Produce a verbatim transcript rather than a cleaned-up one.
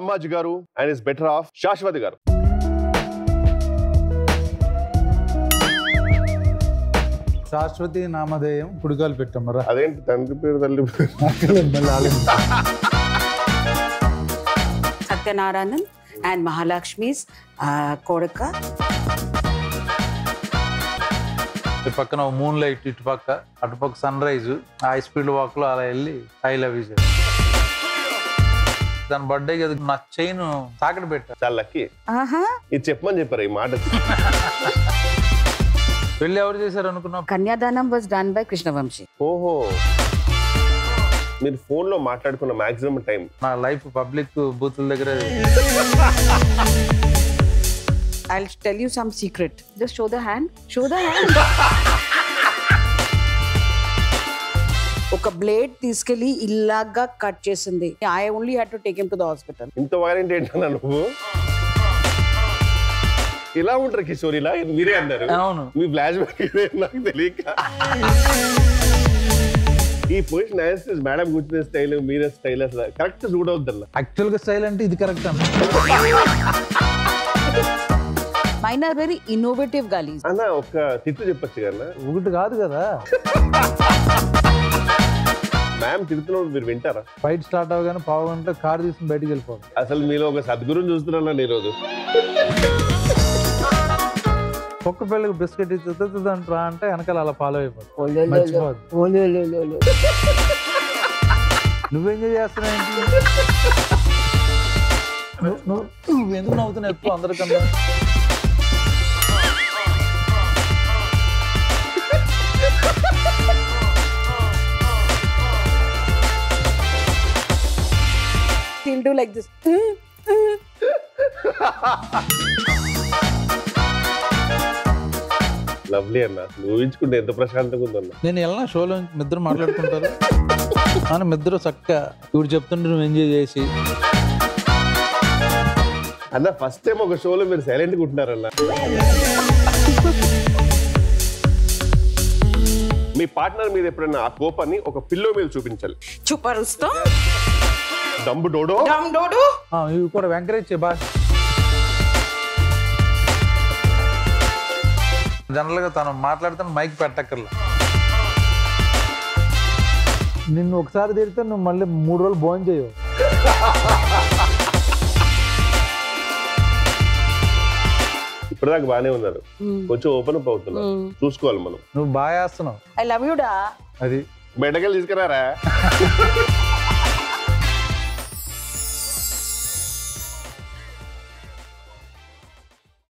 Brahmaji garu and his better half Sashwathy garu. Sashwathy Namadeyam Kudugal Pettamara. Adenti tandri peru talli Satyanarayanan and Mahalakshmi's uh, Kodaka. The Pakana moonlight, Itpaka, Atpak sunrise, high speed walk, I love you. Then birthday is not chain, Sagat better. Lucky. Uh huh. It's a Chepman Jepari, Mad. Kanyadanam was done by Krishna Vamshi. Oh, మీరు phone లో మాట్లాడుకున్న maximum time నా life public బూతుల దగ్గర I'll tell you some secret. Just show the hand. Show the hand. ఒక blade తీసుకెళ్లి ఇలాగా cut చేసింది. I only had to take him to the hospital. ఇంత వైలెంట్ ఏంటన్నా నువ్వు? ఇలా ఉంటారు కిషోర్, ఇలా మీరే అన్నారు. అవును. మీ ఫ్లాష్ బ్యాక్ ఇదే నాకు తెలియక. ఈ పొజిషన్ యాక్సెస్ మేడం కూర్చునే స్టైల్ మీరే స్టైల్ అసలు కరెక్ట్ సూట్ అవుద్దన్న. యాక్చువల్ గా స్టైల్ అంటే ఇది కరెక్ట్ అన్న. Mine are very innovative galis. అన్న ఒక తిట్టు చెప్పొచ్చు కన్నా. ఒకటి కాదు కదా. మ్యామ్ తిడుతున్నప్పుడు మీరు వింటారా? ఫైట్ స్టార్ట్ అవగానే పావు గంట కార్ తీసుకుని బయటికి వెళ్ళిపోవాలి. అసలు మీలో ఒక సద్గురుని చూస్తున్నాను ఈ రోజు. కుక్క పిల్లకి బిస్కెట్ ఇస్తుంది అంటారా అంటే వెనకాల అలా ఫాలో అయిపోతుంది. మర్చిపోదు. నువ్వేం చేస్తున్నావు? నువ్వు ఎందుకు నవ్వుతున్నావు ఎప్పుడు అందరికన్నా? He'll do like this. Lovely అన్న, ఊహించుకుంటే ఎంత ప్రశాంతంగా ఉందన్న. నేను వెళ్ళిన షోలో మిద్దరు మాట్లాడుకుంటారు అని మిద్దరు చక్కగా ఇప్పుడు చెప్తుంటే నువ్వు ఎంజాయ్ చేసి. అన్న ఫస్ట్ టైం ఒక షోలో మీరు సైలెంట్గా ఉంటున్నారన్న. మీ పార్ట్నర్ మీద ఎప్పుడైనా ఆ కోపాన్ని ఒక పిల్లో మీద చూపించాలి. చూపరుస్తా డంబు డోడో డమ్ డోడో ఇవి కూడా ఎంకరేజ్ చేయ బాగా. జనరల్ గా తను మాట్లాడుతాను మైక్ పెట్టక్కర్లా. నిన్ను ఒకసారి తిరిగితే నువ్వు మళ్ళీ మూడు రోజులు భోజనం చేయవు. ఇప్పటిదాకా బానే ఉన్నారు, కొంచెం ఓపెన్ అప్ అవుతున్నారు, చూసుకోవాలి మనం. నువ్వు బాగా వేస్తున్నావు. ఐ లవ్ యూ డా. అది బయటకెళ్ళి తీసుకురారా.